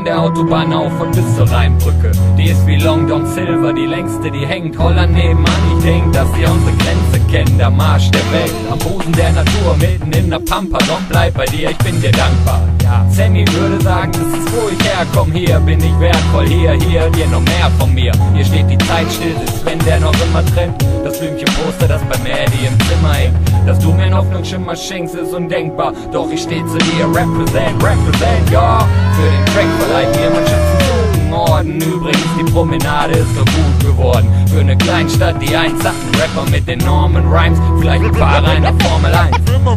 von der Autobahn auf und bis zur Rheinbrücke. Die ist wie Long John Silver, die längste, die hängt Holland nebenan. Ich denk, dass sie unsere Grenze kennen, der Marsch der Welt, am Busen der Natur, mitten in der Pampa. Doch bleib bei dir, ich bin dir dankbar. Ja, Sammy würde sagen, das ist wo ich herkomm. Hier bin ich wertvoll, hier, dir noch mehr von mir. Hier steht die Zeit still, sitzt Sven, der noch immer trennt. Das Blümchenposter, das bei Maddie im Zimmer hängt. Dass du mir einen Hoffnungsschimmer schenkst, ist undenkbar. Doch ich steh zu dir, represent, ja. Für den Track verleiht mir mein Schützenorden. Übrigens, die Promenade ist so gut geworden. Für eine Kleinstadt, die eins hat, ein Rapper mit enormen Rhymes. Vielleicht ein Fahrer in der Formel 1.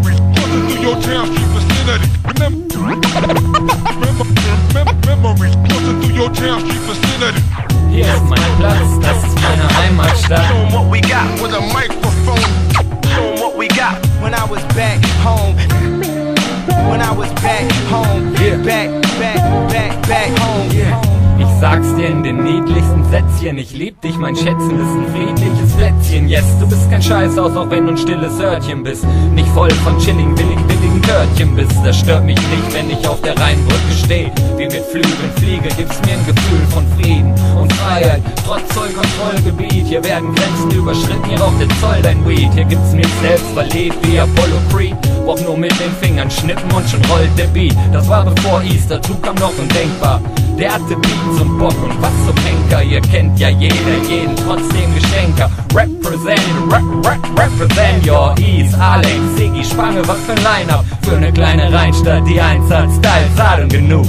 Hier ist mein Platz, das ist meine Heimatstadt. Show 'em what we got with a microphone. Show 'em what we got when I was back home. When I was back home. Yeah. Back home. Yeah. Ich sag's dir in den niedlichsten Sätzchen. Ich lieb dich, mein Schätzen, ist ein friedliches Plätzchen. Yes, du bist kein Scheißhaus, auch wenn du ein stilles Hörtchen bist. Nicht voll von chilligen, billigen Törtchen bist. Das stört mich nicht, wenn ich auf der Rheinbrücke steh. Wie mit Flügeln fliege, gibt's mir ein Gefühl von Frieden und Freiheit. Trotz Zollkontrollgebiet, hier werden Grenzen überschritten, hier raucht der Zoll dein Weed. Hier gibt's mich selbst verlebt wie Apollo Creed. Brauch nur mit den Fingern schnippen und schon rollt der Beat. Das war bevor Easter, dazu kam noch undenkbar. Der hatte Beats und Bock und was zum Henker. Ihr kennt ja jeden, trotzdem Geschenker. Represent your East. Alex, Siggi, Spange, was für ein Line-Up. Für eine kleine Rheinstadt, die eins hat, Style, Saat und genug.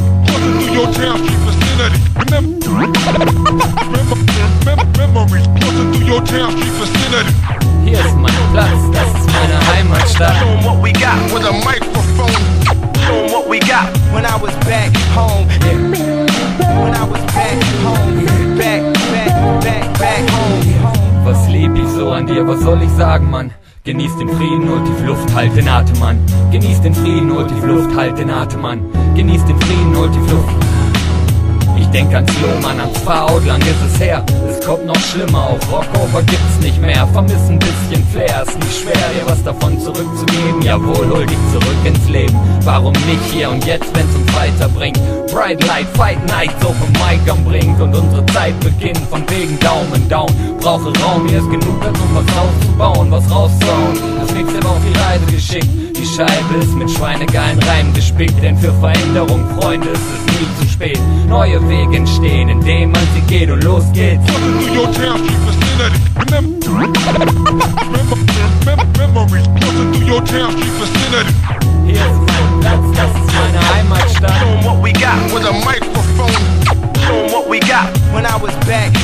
Hier ist mein Platz, das ist meine Heimatstadt. Show 'em what we got with a microphone. Show 'em what we got when I was back home. When I was back home. Back home. Was lieb ich so an dir, was soll ich sagen, Mann? Genieß den Frieden, holt tief Luft, halt den Atem an. Genieß den Frieden, holt tief Luft, halt den Atem an. Genieß den Frieden, holt tief Luft. Ich denk ans Lohmann, ans Fahrrad, lang ist es her. Es kommt noch schlimmer, auf Rockover gibt's nicht mehr. Vermiss ein bisschen Flair, ist nicht schwer, dir was davon zurückzugeben. Jawohl, hol dich zurück ins Leben. Warum nicht hier und jetzt, wenn's uns weiterbringt? Bright Light, Fight Night, so vom Mic am Brink. Und unsere Zeit beginnt, von wegen Daumen down. Brauche Raum, hier ist genug, um was aufzubauen, was rauszuhauen. Das Mixtape auf die Reise geschickt. Die Scheibe ist mit schweinegeilen Reimen gespickt. Denn für Veränderung, Freunde, ist es nie zu spät. Neue Wege entstehen, indem man sie geht und los geht's. Hier ist mein Platz, das ist meine Heimatstadt. Show 'em what we got with a microphone. Show 'em what we got when I was back